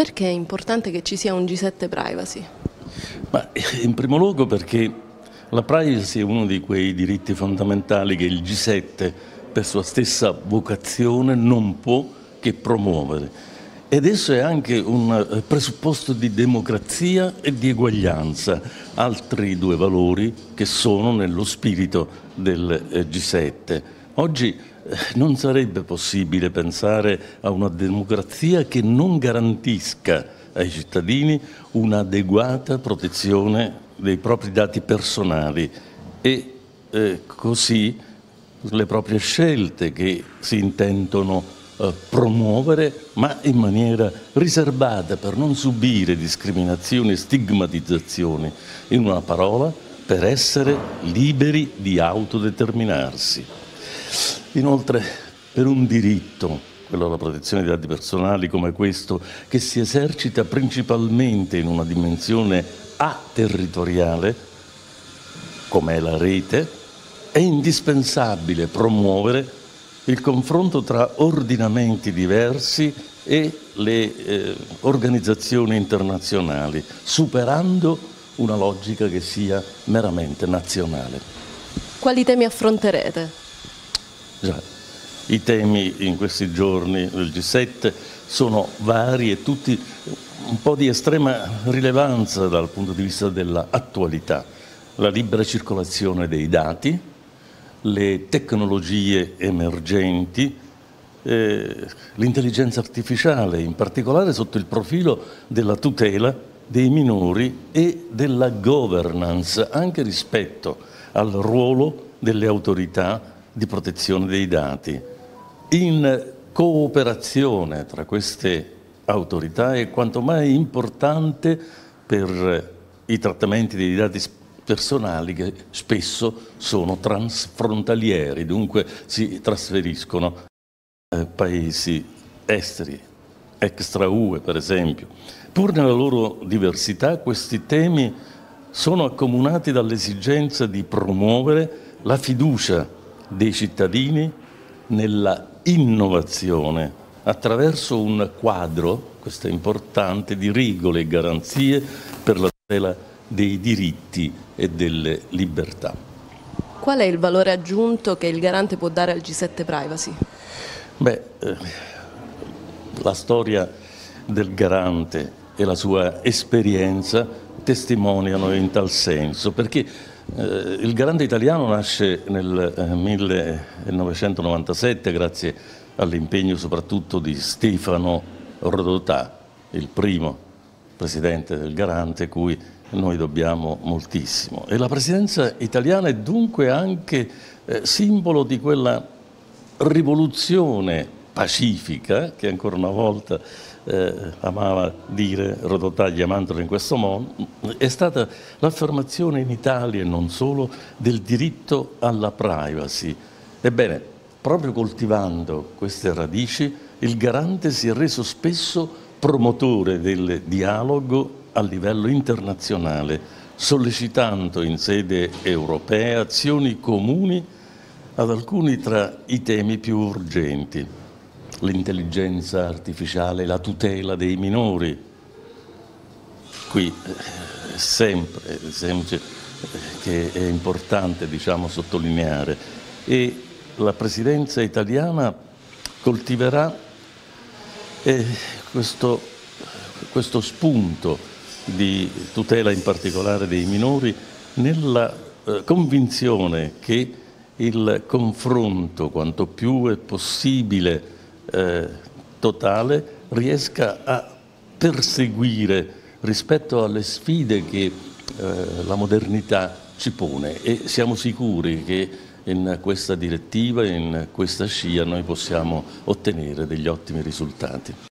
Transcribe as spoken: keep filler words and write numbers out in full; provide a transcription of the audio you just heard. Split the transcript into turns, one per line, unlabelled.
Perché è importante che ci sia un G sette Privacy?
Ma in primo luogo perché la privacy è uno di quei diritti fondamentali che il G sette, per sua stessa vocazione, non può che promuovere. Ed esso è anche un presupposto di democrazia e di eguaglianza, altri due valori che sono nello spirito del G sette. Oggi non sarebbe possibile pensare a una democrazia che non garantisca ai cittadini un'adeguata protezione dei propri dati personali e eh, così le proprie scelte che si intendono eh, promuovere, ma in maniera riservata per non subire discriminazioni e stigmatizzazioni, in una parola, per essere liberi di autodeterminarsi. Inoltre, per un diritto, quello alla protezione dei dati personali come questo, che si esercita principalmente in una dimensione aterritoriale, come è la rete, è indispensabile promuovere il confronto tra ordinamenti diversi e le eh, organizzazioni internazionali, superando una logica che sia meramente nazionale.
Quali temi affronterete?
Già, i temi in questi giorni del G sette sono vari e tutti un po' di estrema rilevanza dal punto di vista dell'attualità. La libera circolazione dei dati, le tecnologie emergenti, eh, l'intelligenza artificiale, in particolare sotto il profilo della tutela dei minori e della governance, anche rispetto al ruolo delle autorità di protezione dei dati. In cooperazione tra queste autorità è quanto mai importante per i trattamenti dei dati personali che spesso sono transfrontalieri, dunque si trasferiscono a paesi esteri, extra U E per esempio. Pur nella loro diversità, questi temi sono accomunati dall'esigenza di promuovere la fiducia dei cittadini nella innovazione attraverso un quadro, questo è importante, di regole e garanzie per la tutela dei diritti e delle libertà.
Qual è il valore aggiunto che il garante può dare al G sette Privacy?
Beh, eh, la storia del garante e la sua esperienza testimoniano in tal senso, perché eh, il garante italiano nasce nel eh, millenovecentonovantasette grazie all'impegno soprattutto di Stefano Rodotà, il primo presidente del garante, cui noi dobbiamo moltissimo. E la presidenza italiana è dunque anche eh, simbolo di quella rivoluzione pacifica che ancora una volta eh, amava dire Rodotà chiamandolo in questo modo, è stata l'affermazione in Italia e non solo del diritto alla privacy. Ebbene, proprio coltivando queste radici, il garante si è reso spesso promotore del dialogo a livello internazionale, sollecitando in sede europea azioni comuni ad alcuni tra i temi più urgenti: l'intelligenza artificiale, la tutela dei minori. Qui eh, sempre, sempre che è importante, diciamo, sottolineare, e la presidenza italiana coltiverà eh, questo, questo spunto di tutela in particolare dei minori nella eh, convinzione che il confronto, quanto più è possibile eh, totale, riesca a perseguire rispetto alle sfide che eh, la modernità ci pone, e siamo sicuri che in questa direttiva, in questa scia, noi possiamo ottenere degli ottimi risultati.